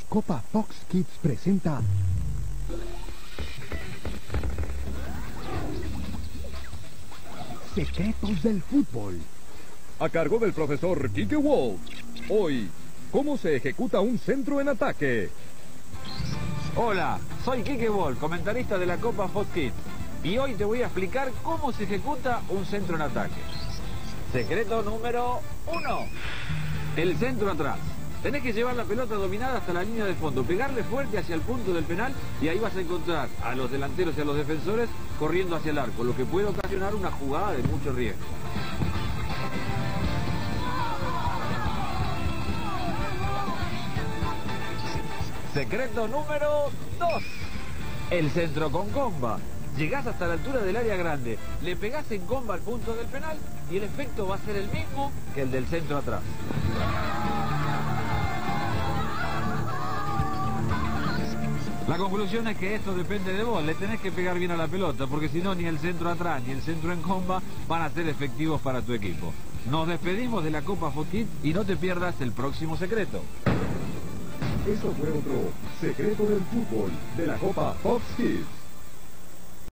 Copa Fox Kids presenta Secretos del Fútbol, a cargo del profesor Quique Wolf. Hoy, ¿cómo se ejecuta un centro en ataque? Hola, soy Quique Wolf, comentarista de la Copa Fox Kids, y hoy te voy a explicar cómo se ejecuta un centro en ataque. Secreto número 1. El centro atrás. Tenés que llevar la pelota dominada hasta la línea de fondo, pegarle fuerte hacia el punto del penal y ahí vas a encontrar a los delanteros y a los defensores corriendo hacia el arco, lo que puede ocasionar una jugada de mucho riesgo. Secreto número 2. El centro con comba. Llegás hasta la altura del área grande, le pegás en comba al punto del penal y el efecto va a ser el mismo que el del centro atrás. La conclusión es que esto depende de vos, le tenés que pegar bien a la pelota, porque si no, ni el centro atrás ni el centro en comba van a ser efectivos para tu equipo. Nos despedimos de la Copa Fox Kids y no te pierdas el próximo secreto. Eso fue otro Secreto del Fútbol de la Copa Fox Kids.